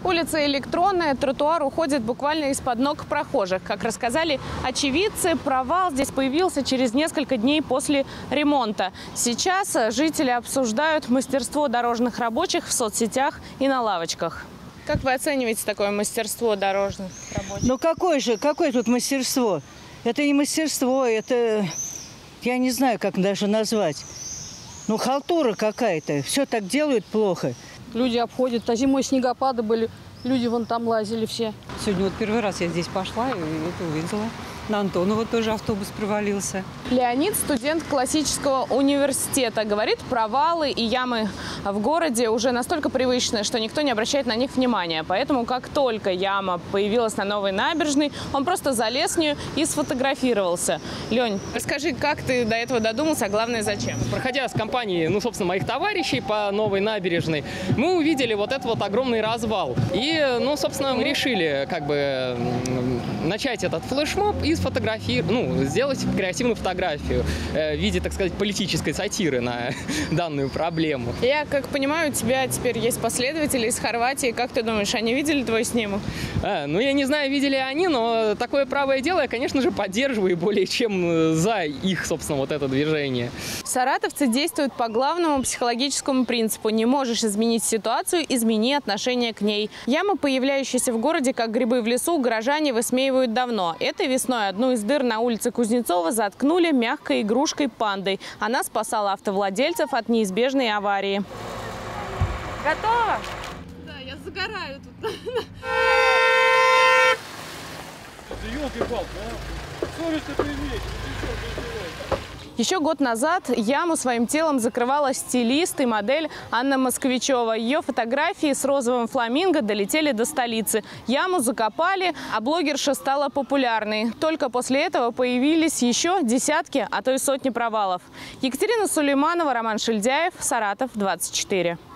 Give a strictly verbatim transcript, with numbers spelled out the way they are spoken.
Улица электронная, тротуар уходит буквально из-под ног прохожих. Как рассказали очевидцы, провал здесь появился через несколько дней после ремонта. Сейчас жители обсуждают мастерство дорожных рабочих в соцсетях и на лавочках. Как вы оцениваете такое мастерство дорожных рабочих? Ну какое же, какое тут мастерство? Это не мастерство, это, я не знаю, как даже назвать. Ну халтура какая-то, все так делают плохо. Люди обходят, а зимой снегопады были, люди вон там лазили все. Сегодня вот первый раз я здесь пошла и это увидела. На Антонова тоже автобус провалился. Леонид, студент классического университета, говорит, провалы и ямы в городе уже настолько привычны, что никто не обращает на них внимания. Поэтому, как только яма появилась на новой набережной, он просто залез в нее и сфотографировался. Лень, расскажи, как ты до этого додумался, а главное, зачем? Проходя с компанией, ну, собственно, моих товарищей по новой набережной, мы увидели вот этот вот огромный развал. И, ну, собственно, мы решили, как бы, начать этот флешмоб и сфотографировать, ну, сделать креативную фотографию э, в виде, так сказать, политической сатиры на данную проблему. Я, как понимаю, у тебя теперь есть последователи из Хорватии. Как ты думаешь, они видели твой снимок? А, ну, я не знаю, видели они, но такое правое дело я, конечно же, поддерживаю и более чем за их, собственно, вот это движение. Саратовцы действуют по главному психологическому принципу: не можешь изменить ситуацию, измени отношение к ней. Ямы, появляющиеся в городе как грибы в лесу, горожане высмеивают давно. Этой весной одну из дыр на улице Кузнецова заткнули мягкой игрушкой пандой. Она спасала автовладельцев от неизбежной аварии. Готово? Да, я загораю тут. Еще год назад яму своим телом закрывала стилист и модель Анна Москвичева. Ее фотографии с розовым фламинго долетели до столицы. Яму закопали, а блогерша стала популярной. Только после этого появились еще десятки, а то и сотни провалов. Екатерина Сулейманова, Роман Шильдяев, Саратов, двадцать четыре.